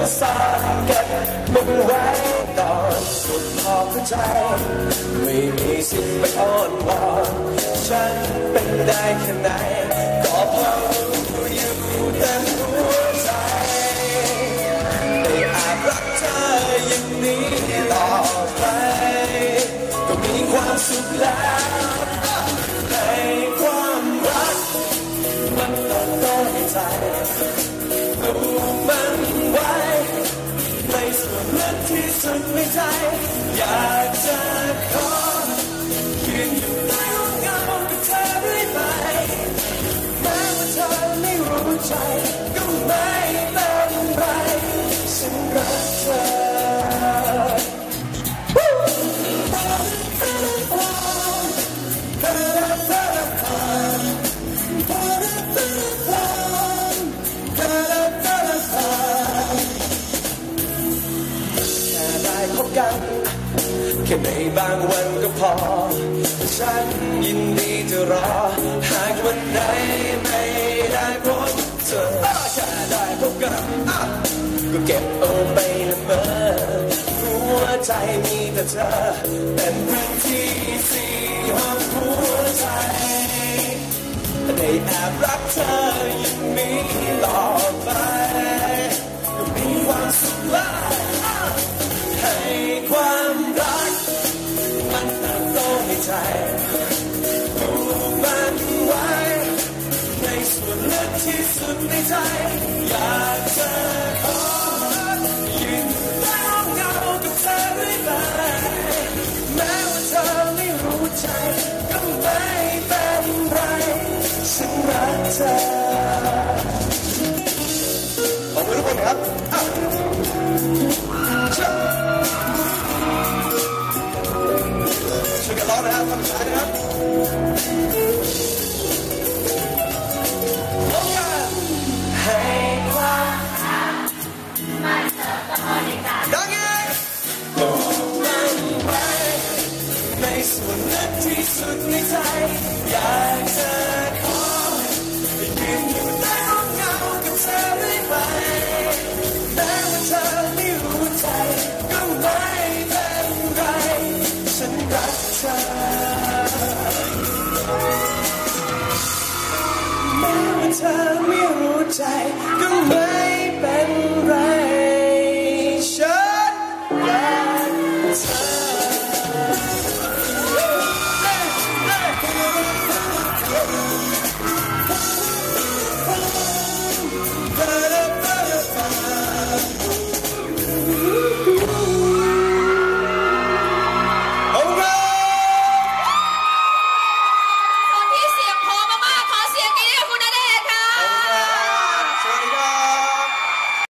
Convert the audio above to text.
สานเก็บมันไว้ตอนสุดขอบใจไม่มีสิทธิ์ไปอ้อนวอนฉันเป็นได้แค่ไหนก็เพราะอยู่เต็มหัวใจได้อาจรักเธออย่างนี้ต่อไปก็มีความสุขแล้วในความรักมันต้องโตในใจดูมันไว้ในส่วนลึกที่สุดในใจอยากจะขอยืนอยู่ใต้ร่มเงากับเธอเรื่อยไปแม้ว่าเธอไม่รู้ใจก็ไม่เป็นไรฉันรักเธอแค่ในบางวันก็พอฉันยินดีจะรอหากวันไหนไม่ได้พบเธอแค่ได้พบกันก็เก็บเอาไปละเมอหัวใจมีแต่เธอเป็นพื้นที่สี่ห้องหัวใจได้แอบรักเธออย่างนี้ต่อไปก็มีความสุขและให้ความรักมันเติบโตในใจปลูกมันไว้ในส่วนลึกที่สุดในใจอยากจะขอยืนใต้ร่มเงากับเธอเรื่อยไปแม้ว่าเธอไม่รู้ใจก็ไม่เป็นไรฉันรักเธอขอบคุณทุกคนครับช่วยกันร้องนะครับทำช้านะครับร้องกันให้ความรักมันเติบโตในใจดังอีกปลูกมันไว้ในส่วนลึกที่สุดในใจอยากจะขอยืนอยู่ใต้ร่มเงากับเธอเรื่อยไปแม้ว่าเธอไม่รู้ใจก็ไม่เป็นไรฉันรักเธอแม้ว่าเธอไม่รู้ใจ